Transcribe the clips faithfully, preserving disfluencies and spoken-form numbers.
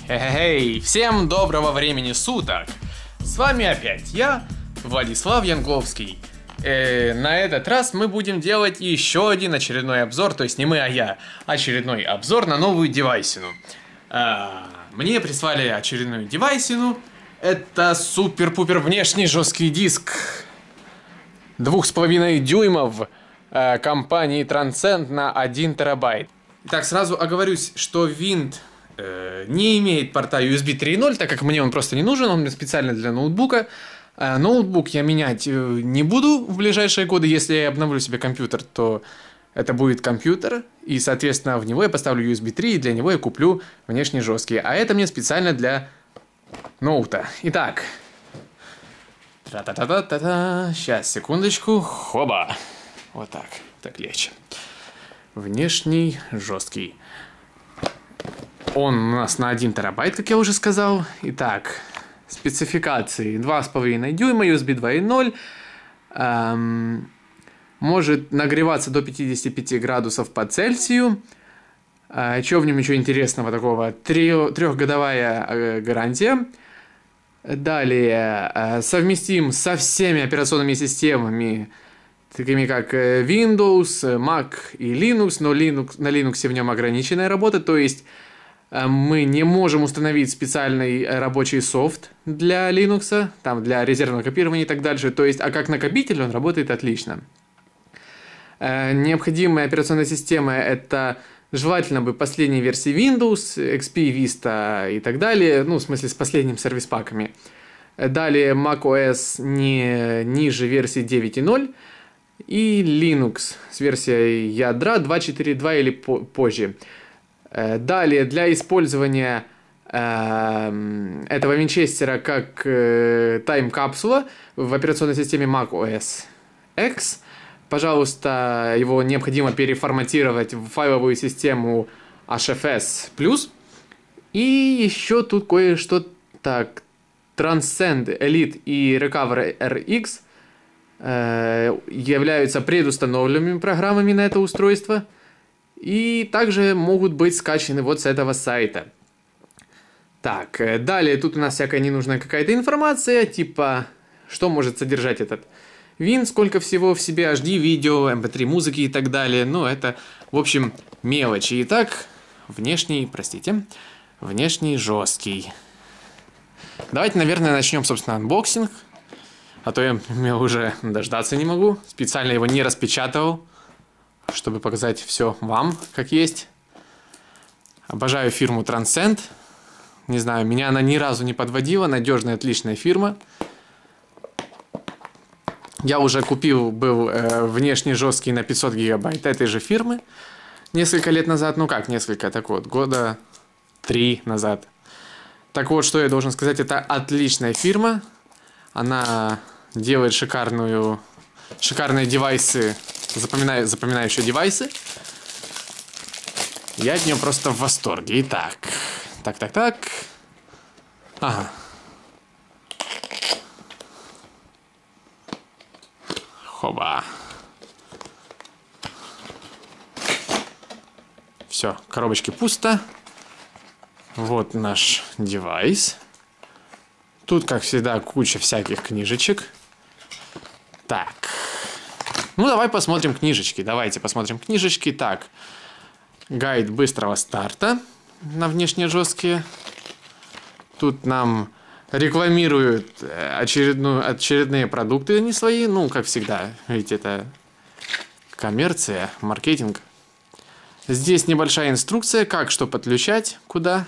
Эй, всем доброго времени суток! С вами опять я, Владислав Янковский. Э, на этот раз мы будем делать еще один очередной обзор, то есть не мы, а я. Очередной обзор на новую девайсину. А, мне прислали очередную девайсину. Это супер-пупер внешний жесткий диск. Двух с половиной дюймов э, компании Transcend на один терабайт. Итак, сразу оговорюсь, что винт э, не имеет порта ю эс би три ноль, так как мне он просто не нужен, он мне специально для ноутбука. Э, ноутбук я менять э, не буду в ближайшие годы. Если я обновлю себе компьютер, то это будет компьютер, и, соответственно, в него я поставлю ю эс би три, и для него я куплю внешне жесткие. А это мне специально для ноута. Итак, тра-та-та-та-та-та. Сейчас, секундочку. Хоба. Вот так. Так легче. Внешний жесткий. Он у нас на один терабайт, как я уже сказал. Итак, спецификации. два с половиной дюйма, ю эс би два и ноль. Эм, может нагреваться до пятидесяти пяти градусов по Цельсию. Э, что в нем еще интересного такого? Три, трехгодовая э, гарантия. Далее, э, совместим со всеми операционными системами, такими как Windows, Mac и Linux, но Linux, на Linux в нем ограниченная работа, то есть э, мы не можем установить специальный рабочий софт для Linux, там для резервного копирования и так дальше, то есть, а как накопитель он работает отлично. Э, необходимая операционная система — это желательно бы последней версии Windows, икс пи, Vista и так далее, ну, в смысле, с последними сервис-паками. Далее macOS не ниже версии девять и ноль и Linux с версией ядра два четыре два или по позже. Далее, для использования э, этого винчестера как э, тайм-капсула в операционной системе macOS X, пожалуйста, его необходимо переформатировать в файловую систему эйч эф эс плюс. И еще тут кое-что. Так, Transcend Elite и Recover эр икс э, являются предустановленными программами на это устройство. И также могут быть скачаны вот с этого сайта. Так, далее тут у нас всякая ненужная какая-то информация, типа, что может содержать этот вин, сколько всего в себе, эйч ди видео, эм пэ три музыки и так далее. Ну, это, в общем, мелочи. Итак, внешний, простите, внешний жесткий. Давайте, наверное, начнем, собственно, анбоксинг. А то я, я уже дождаться не могу. Специально его не распечатывал, чтобы показать все вам, как есть. Обожаю фирму Transcend. Не знаю, меня она ни разу не подводила. Надежная, отличная фирма. Я уже купил, был э, внешне жесткий на пятьсот гигабайт этой же фирмы несколько лет назад. Ну как несколько, так вот, года три назад. Так вот, что я должен сказать, это отличная фирма. Она делает шикарную, шикарные девайсы, запоминаю, запоминающие девайсы. Я от нее просто в восторге. Итак, так, так, так. Ага. Хоба. Все, коробочки пусто. Вот наш девайс. Тут, как всегда, куча всяких книжечек. Так. Ну, давай посмотрим книжечки. Давайте посмотрим книжечки. Так. Гайд быстрого старта на внешне жесткие. Тут нам рекламируют очередную, очередные продукты, они свои. Ну, как всегда. Видите, это коммерция, маркетинг. Здесь небольшая инструкция, как что подключать, куда.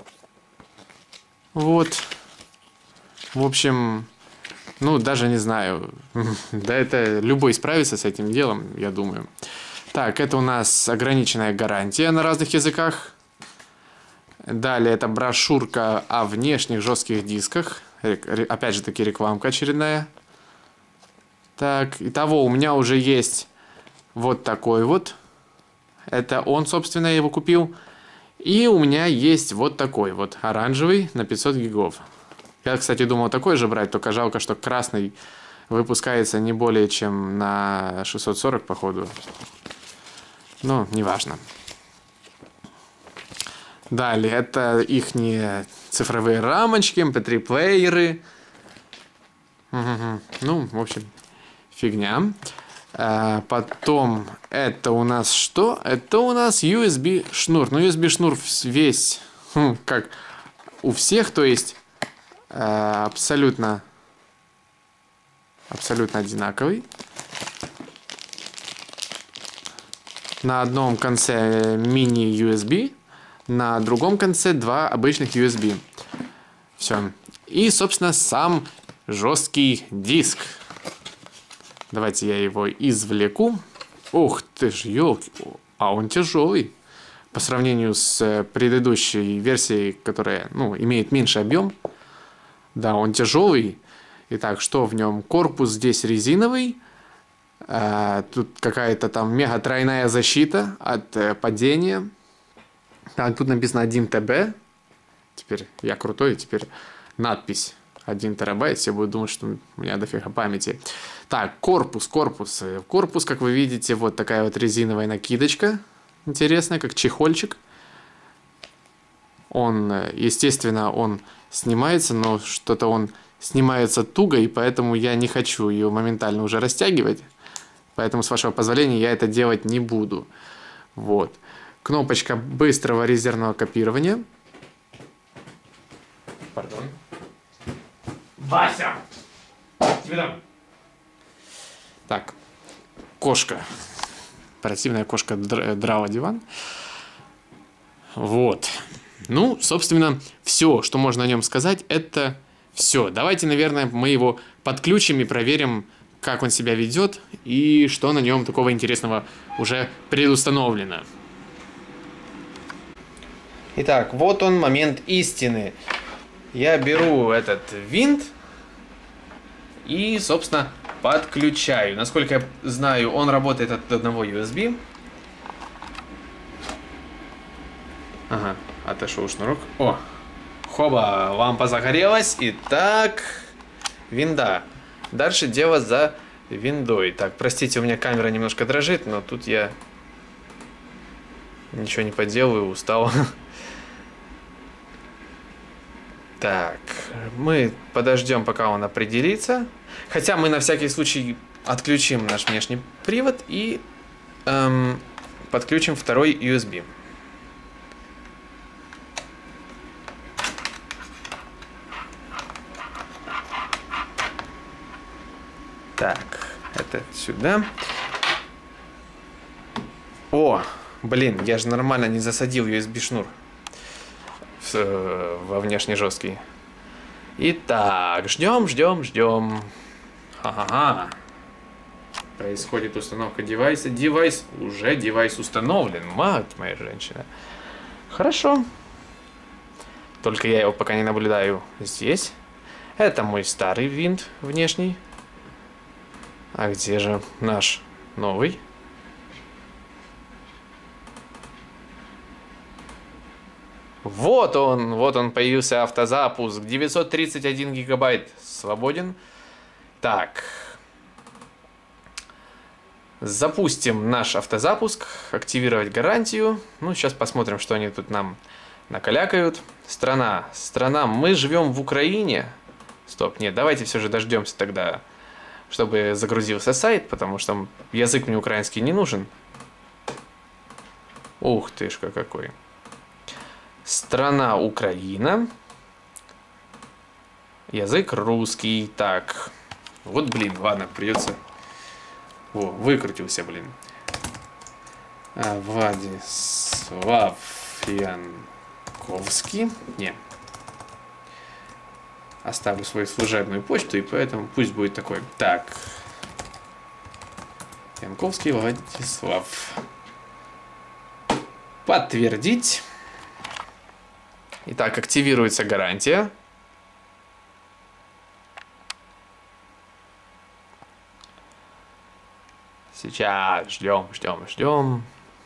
Вот. В общем, ну, даже не знаю. Да это любой справится с этим делом, я думаю. Так, это у нас ограниченная гарантия на разных языках. Далее это брошюрка о внешних жестких дисках. Опять же таки рекламка очередная. Так, итого у меня уже есть вот такой вот. Это он, собственно, я его купил. И у меня есть вот такой вот оранжевый на пятьсот гигов. Я, кстати, думал такой же брать, только жалко, что красный выпускается не более чем на шестьсот сорок, походу. Ну, неважно. Далее, это их цифровые рамочки, эм пэ три плееры. Угу. Ну, в общем, фигня. А потом, это у нас что? Это у нас ю эс би шнур. Ну, ю эс би шнур весь, хм, как у всех, то есть а, абсолютно, абсолютно одинаковый. На одном конце мини ю эс би, на другом конце два обычных ю эс би. Все. И, собственно, сам жесткий диск. Давайте я его извлеку. Ух ты ж, елки. А он тяжелый. По сравнению с предыдущей версией, которая, ну, имеет меньший объем. Да, он тяжелый. Итак, что в нем? Корпус здесь резиновый. А, тут какая-то там мега тройная защита от э, падения. Так, тут написано один тэ бэ. Теперь я крутой, теперь надпись один терабайт. Все будут думать, что у меня дофига памяти. Так, корпус, корпус. Корпус, как вы видите, вот такая вот резиновая накидочка. Интересная, как чехольчик. Он, естественно, он снимается, но что-то он снимается туго, и поэтому я не хочу ее моментально уже растягивать. Поэтому, с вашего позволения, я это делать не буду. Вот. Кнопочка быстрого резервного копирования. Пардон. Вася! Тебе дам. Так. Кошка. Оперативная кошка драла диван. Вот. Ну, собственно, все, что можно о нем сказать, это все. Давайте, наверное, мы его подключим и проверим, как он себя ведет и что на нем такого интересного уже предустановлено. Итак, вот он, момент истины. Я беру этот винт и, собственно, подключаю. Насколько я знаю, он работает от одного ю эс би. Ага, отошел шнурок. О, хоба, лампа загорелась. Итак, винда. Дальше дело за виндой. Так, простите, у меня камера немножко дрожит, но тут я ничего не поделаю, устал. Так, мы подождем, пока он определится. Хотя мы на всякий случай отключим наш внешний привод и эм, подключим второй ю эс би. Так, это сюда. О, блин, я же нормально не засадил ю эс би шнур во внешне жесткий. Итак, ждем, ждем, ждем. Ха-ха-ха. Происходит установка девайса. Девайс, уже девайс установлен. Мать моя женщина. Хорошо. Только я его пока не наблюдаю здесь. Это мой старый винт внешний. А где же наш новый? Вот он, вот он появился автозапуск. девятьсот тридцать один гигабайт свободен. Так. Запустим наш автозапуск. Активировать гарантию. Ну, сейчас посмотрим, что они тут нам накалякают. Страна. Страна. Мы живем в Украине. Стоп, нет, давайте все же дождемся тогда, чтобы загрузился сайт, потому что язык мне украинский не нужен. Ух ты ж, какой. Страна Украина. Язык русский. Так. Вот, блин, ладно, придется... О, выкрутился, блин. А, Владислав Янковский. Не. Оставлю свою служебную почту, и поэтому пусть будет такой. Так. Янковский Владислав. Подтвердить. Итак, активируется гарантия. Сейчас ждем, ждем, ждем.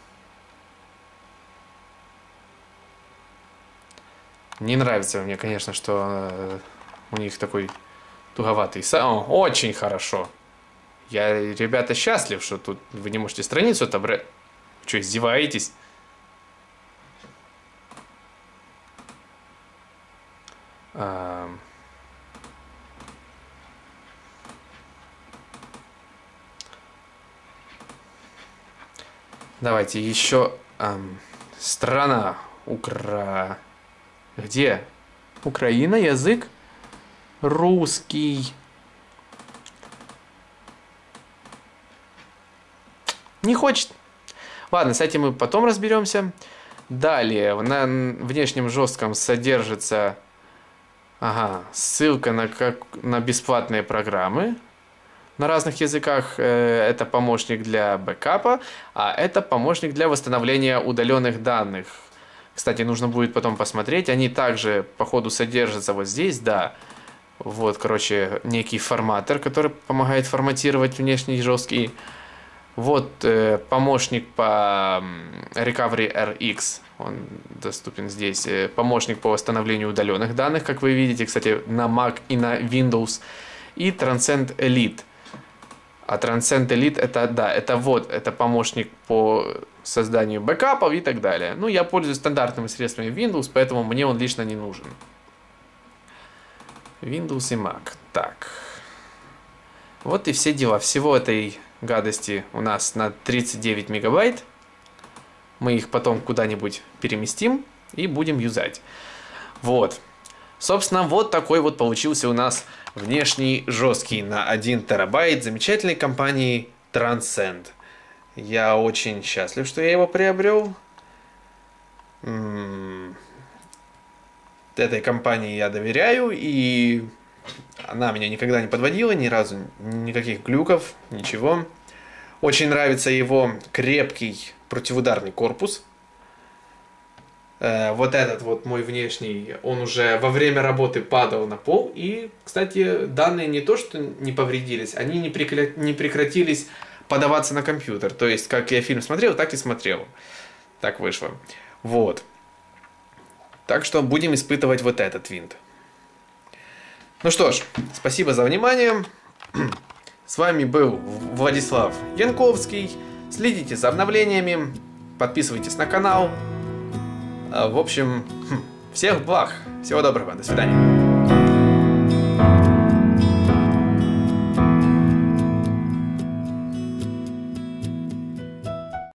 Не нравится мне, конечно, что у них такой туговатый саунд. Очень хорошо. Я, ребята, счастлив, что тут вы не можете страницу отобрать. Что, издеваетесь? А, давайте еще эм, страна Укра... Где? Украина, язык русский. Не хочет. Ладно, с этим мы потом разберемся. Далее, на внешнем жестком содержится ага, ссылка на, как, на бесплатные программы на разных языках. Это помощник для бэкапа, а это помощник для восстановления удаленных данных. Кстати, нужно будет потом посмотреть. Они также, по ходу, содержатся вот здесь, да. Вот, короче, некий форматор, который помогает форматировать внешний жесткий. Вот э, помощник по Recovery эр икс, он доступен здесь. Э, помощник по восстановлению удаленных данных, как вы видите, кстати, на Mac и на Windows. И Transcend Elite. А Transcend Elite это, да, это вот, это помощник по созданию бэкапов и так далее. Ну, я пользуюсь стандартными средствами Windows, поэтому мне он лично не нужен. Windows и Mac. Так. Вот и все дела. Всего этой гадости у нас на тридцать девять мегабайт. Мы их потом куда-нибудь переместим и будем юзать. Вот. Собственно, вот такой вот получился у нас внешний жесткий на один терабайт замечательной компании Transcend. Я очень счастлив, что я его приобрел. М-м- этой компании я доверяю, и она меня никогда не подводила, ни разу никаких глюков, ничего. Очень нравится его крепкий противоударный корпус. Э, вот этот вот мой внешний, он уже во время работы падал на пол. И, кстати, данные не то, что не повредились, они не, прекра... не прекратились подаваться на компьютер. То есть, как я фильм смотрел, так и смотрел. Так вышло. Вот. Так что будем испытывать вот этот винт. Ну что ж, спасибо за внимание. С вами был Владислав Янковский. Следите за обновлениями, подписывайтесь на канал. В общем, всех благ, всего доброго, до свидания.